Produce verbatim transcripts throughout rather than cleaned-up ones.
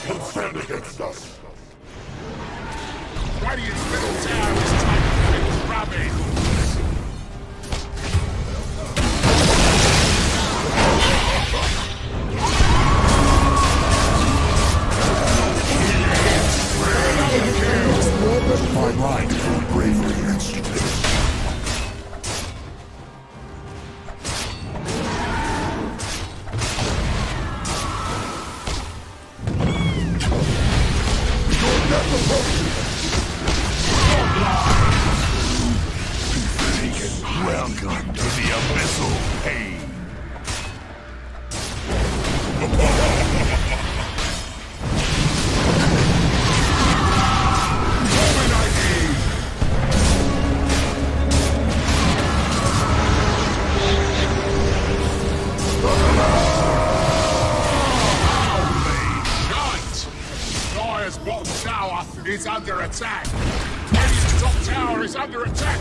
can stand against us. Radiant's middle tower is taking rabbit. My mind for bravery and stupidity. Your death approaches! Welcome to the abyssal pain. Is under attack. Radiant's top tower is under attack.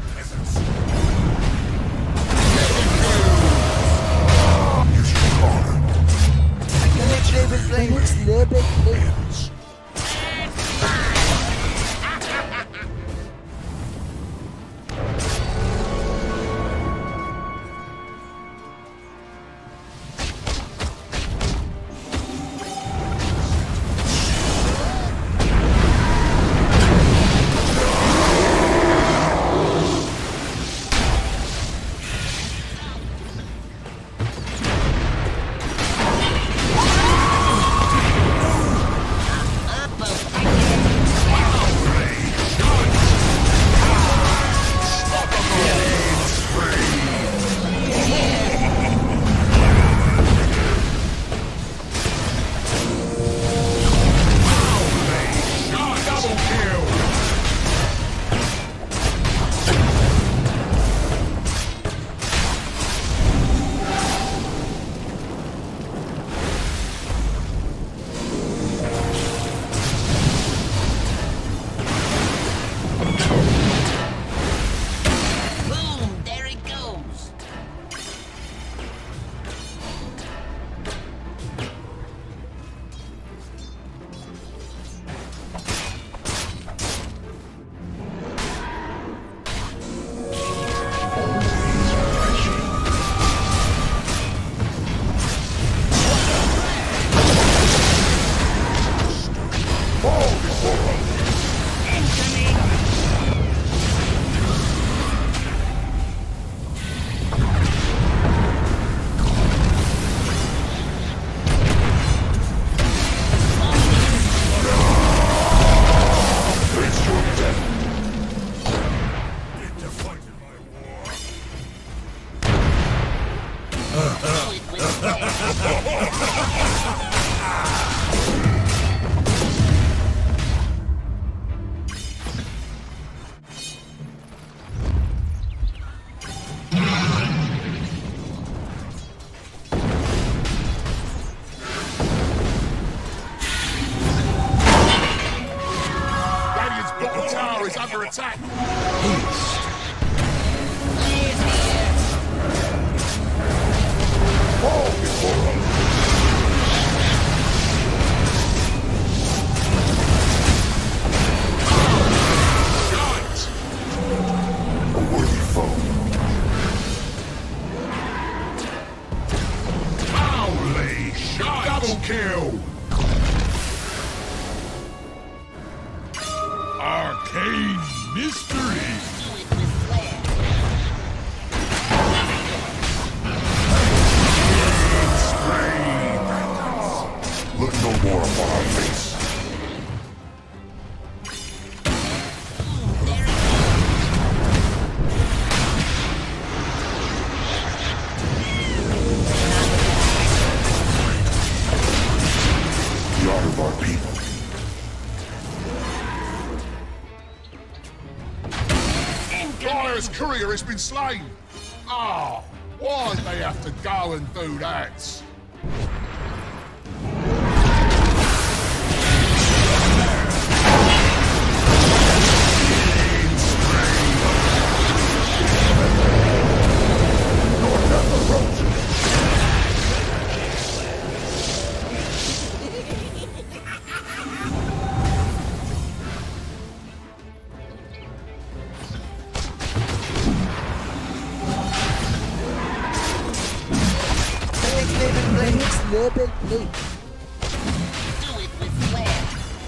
Under attack! Haste! Fall before us! Shot! A worthy foe. Holy shot! Double kill! Arcane mystery! Look no more upon our face. The honor of our people. Fire's courier has been slain! Ah, oh, why'd they have to go and do that? label plate. Do it with flair.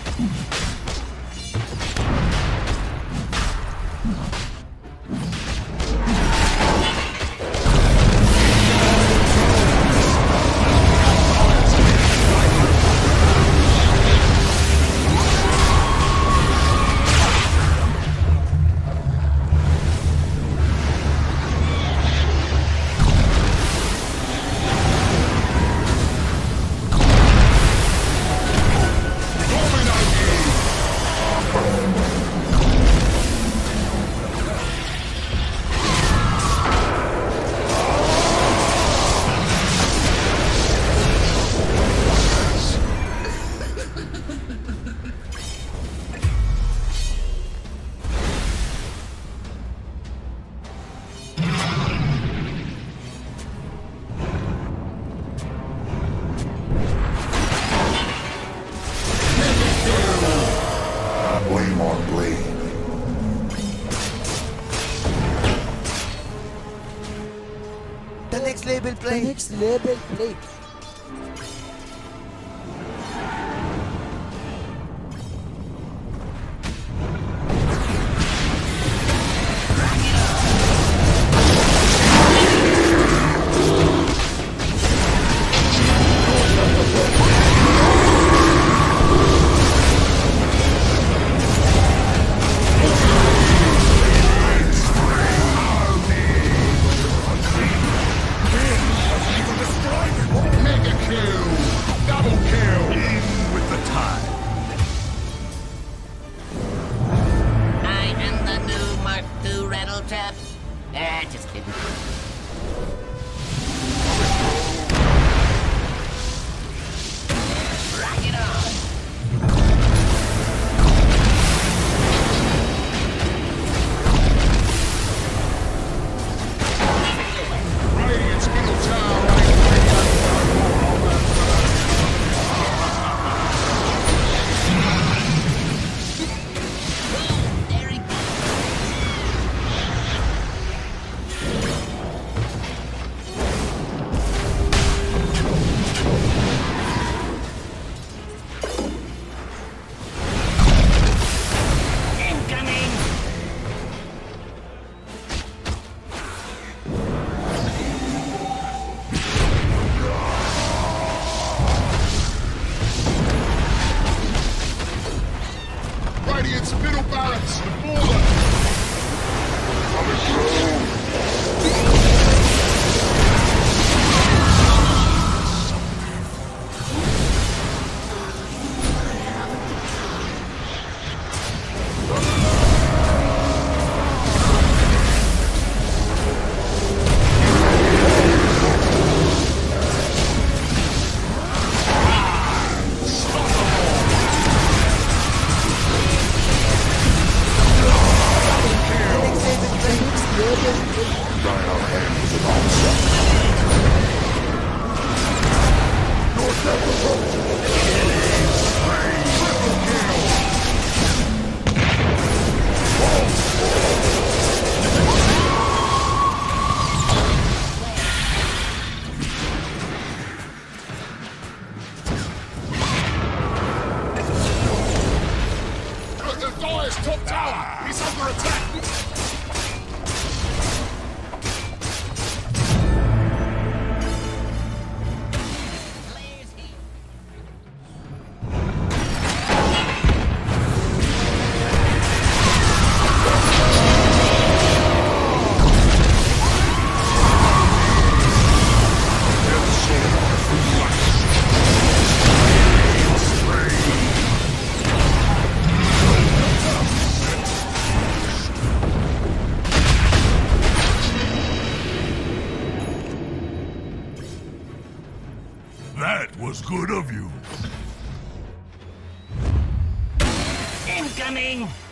Blame on blade. The next label plate. The next label plate. Ah, just kidding. Rock it on. Radiant's middle tower. There he goes. Incoming! Radiant's middle barracks. Fallen. Coming through. Dire's top tower! He's under attack! That was good of you. Incoming!